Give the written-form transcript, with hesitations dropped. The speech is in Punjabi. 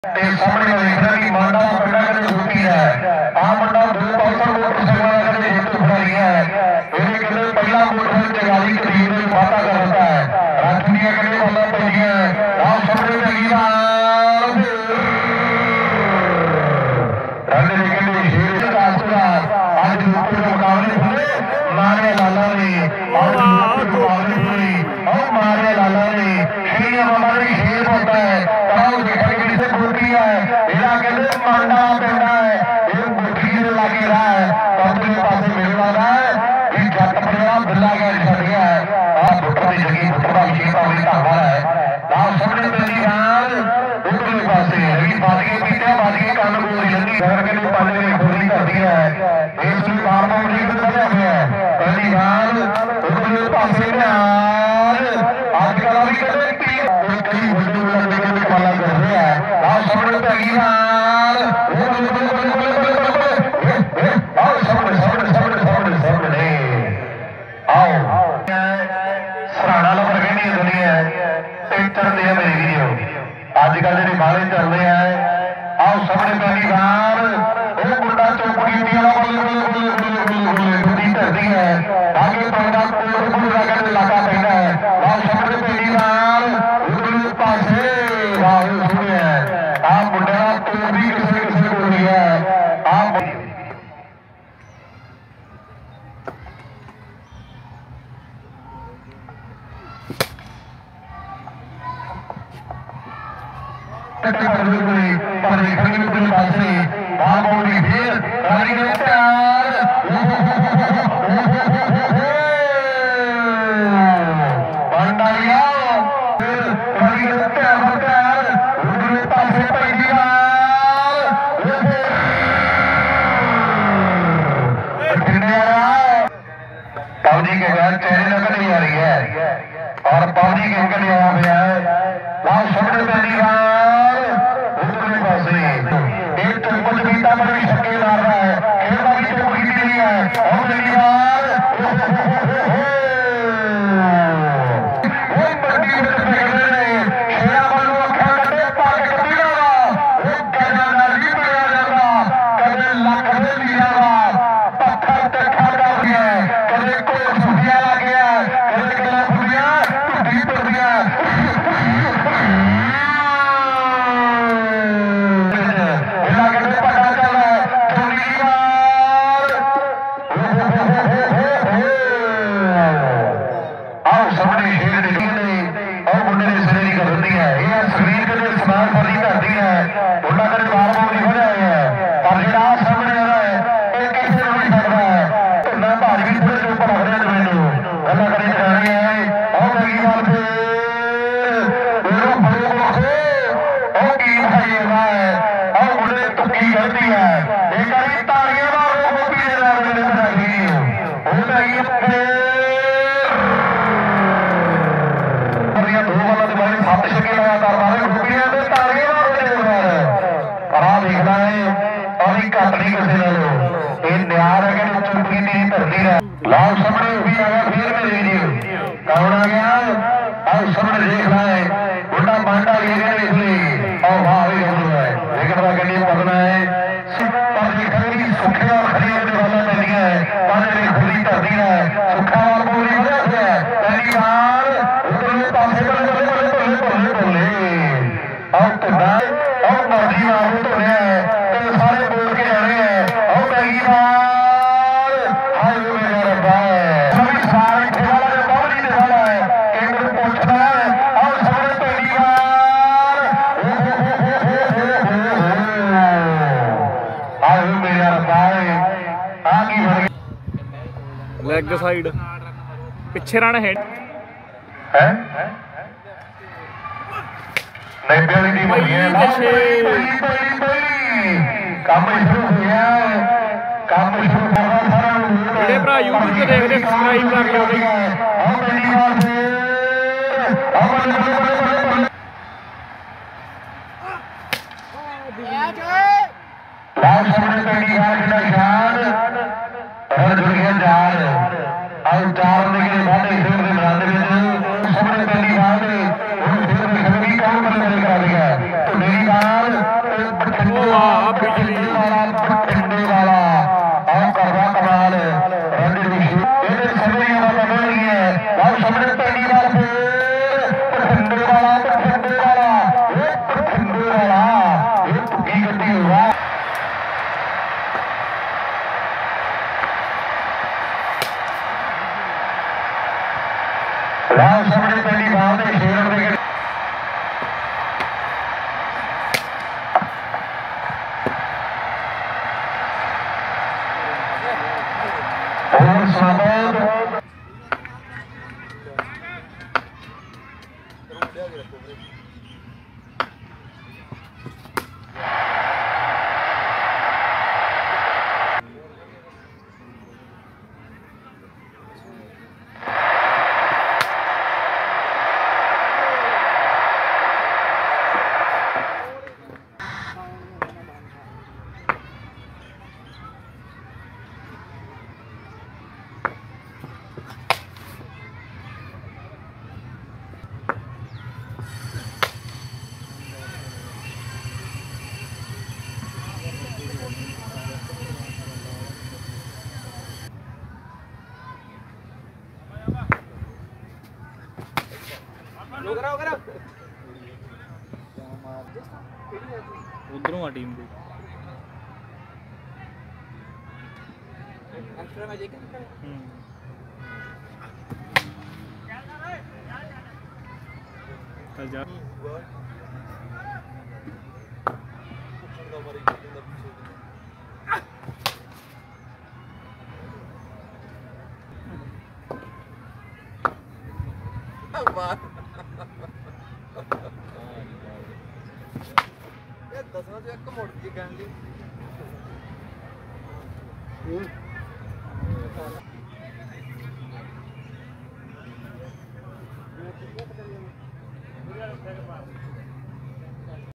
ਤੇ ਸਾਹਮਣੇ ਵੇਖਦਾ ਕਿ ਮਾਂਡਾ ਦਾ ਪਿੰਡਾ ਕਦੇ ਛੁੱਟੀ ਹੈ ਆਹ ਮੁੰਡਾ 2-500 ਮੋਟਰਸਾਈਕਲਾਂ ਦਾ ਕਦੇ ਜੇਤੂ ਖੜਾ ਰਿਹਾ ਹੈ। ਇਹਨੇ ਕਹਿੰਦੇ ਪਹਿਲਾ ਮੋਟਰਸਾਈਕਲ ਜਗਾਲੀ ਕਰੀਬ ਨੂੰ ਵਾਧਾ ਕਰ ਦਿੱਤਾ ਹੈ। ਰੱਖ ਦੀਆਂ ਕਹਿੰਦੇ ਬਾਲਾਂ ਪੈਂਦੀਆਂ ਆਹ ਸਾਹਮਣੇ ਲੱਗੀ ਨਾਲ ਰੰਗ ਦੇ ਕਹਿੰਦੇ ਸ਼ੇਰ ਰਾਸਤਾ ਅੱਜ ਲੋਕਾਂ ਦੇ ਮੁਕਾਬਲੇ ਹੁੰਦੇ ਮਾਰਿਆ ਲਾਲਾ ਨੇ ਮੁਕਾਬਲੇ ਹੋਈ ਉਹ ਮਾਰਿਆ ਲਾਲਾ ਨੇ ਸ਼ੇਰੀਆਂ ਬਾਬਾ ਦੇ ਸ਼ੇਰ ਹੁੰਦਾ ਹੈ ਤਾਂ ਦੇਖਣ ਕਿਹੜੀ ਸੇ ਗੋਟੀ ਹੈ ਇਹਦਾ ਕਹਿੰਦੇ ਮਾਂਡਾ ਪੈਂਦਾ ਹੈ ਇਹ ਗੋਟੀ ਦੇ ਲਾਗੇ ਰਹਾ ਹੈ ਪਰਲੇ ਪਾਸੇ ਮਿਲਦਾ ਹੈ ਇਹ ਜੱਟ ਪੜਿਆ ਬਿੱਲਾ ਗਿਆ ਛੱਡ ਗਿਆ ਆਹ ਬੁੱਟਰ ਦੀ ਜਗੀ ਬੁੱਟਰ ਦਾ ਵਿਸ਼ੇਸ਼ ਆਪਣੀ ਢਾਬਾ ਹੈ ਆਹ ਸਾਹਮਣੇ ਪੈਂਦੀ ਨਾਲ ਉਧਰਲੇ ਪਾਸੇ ਹੈਗੀ ਵੱਜ ਕੇ ਪੀਟਿਆ ਵੱਜ ਕੇ ਕੰਨ ਗੋਲੀ ਲੰਗੀ ਫਿਰ ਕਹਿੰਦੇ ਪਾਲੇ ਨੇ ਖੋਲੀ ਕਰਦੀ ਹੈ ਇਸ ਨੂੰ ਕਾਰਮਾ ਮਰੀਕ ਵਧਿਆ ਹੋਇਆ ਪਹਿਲੀ ਨਾਲ ਉਧਰਲੇ ਪਾਸੇ ਨਾਲ ਅੱਜ ਕੱਲ੍ਹ ਵੀ ਕਹਿੰਦੇ ਕਈ ਵੱਡੇ ਵੱਡੇ ਕਮਾਲਾਂ ਕਰ ਰਿਹਾ ਆਹ ਸਾਹਮਣੇ ਪੈਗੀ ਨਾਲ ਆਹ ਸਾਹਮਣੇ ਆਓ ਸਰਾਣਾ ਲੱਭਰ ਕਹਿੰਦੀ ਹੈ ਦੁਨੀਆ ਟੈਂਟਰ ਦੇ ਆ ਮੇਰੀ ਵੀਡੀਓ ਅੱਜ ਕੱਲ੍ਹ ਜਿਹੜੇ ਬਾਲੇ ਚੱਲਦੇ ਆ ਆਹ ਸਾਹਮਣੇ ਪੈਗੀ ਨਾਲ ਉਹ ਮੁੰਡਾ ਚੌਕੜੀ ਦੀ ਵਾਲਾ ਬੱਲੇ ਗੁੱਡੀ ਧਰਦੀ ਹੈ ਆਗੇ ਪੈਂਦਾ ਕੋਲ ਦਾ ਕਹਿੰਦੇ ਇਲਾਕਾ ਪੈਂਦਾ ਹੈ ਆਹ ਸਾਹਮਣੇ ਪੈਗੀ ਨਾਲ ਉਧਰਲੇ ਪਾਸੇ ਰਾਹੁਲ ਸੁਣਿਆ ਆਹ ਮੁੰਡਾ ਤੋਂ ਵੀ ਕਿਸੇ ਕੋਲ ਹੈ ਆਹ ਪਰ ਦੇਖਣ ਨੂੰ ਪਾਸੇ ਬਾਲ ਬੋਲੀ ਫੇਰ ਰਾਣੀ ਦੇ ਪਿਆਰ ਬੰਡਾਲੀਆ ਫਿਰ ਰਾਣੀ ਦੇ ਪਿਆਰ ਉਧਰਲੇ ਪਾਸੇ ਪੈਂਦੀ ਨਾਲ पबजी के घर चेहरे नकल नहीं आ रही है और पबजी के अंकल आया हुआ है लाल सामने पहली बार उधरले पासे एक चौपट बीता पर भी छक्के मार रहा है खेलना भी चौपट की नहीं है और पहली बार लाल सामने भी आया फिर में वीडियो कौन आ गया और सामने देख रहा है बुढ़ा मांडा ले गया इसलिए और वाह भी हो रहा है लेकिन वह के लिए पढ़ना है पर दिखाई सुखे और खरीदने वाला नहीं है पाने में खुली धरती है सुखा और बोली वजह से पहली बार उधरले पासे बोले और तुना और मर्जी मारू तो है सारे बोल के जा रहे हैं और पहली बार लेग साइड पिछे रन है भरा यूट्यूब पे देख रहे सब्सक्राइब कर चार निकले बाटे फिर मैदान में सामने पहली बार तो मेरी बार सामोद उधरों आ टीम की जा दसवां जो एक मोड़ दी गांधी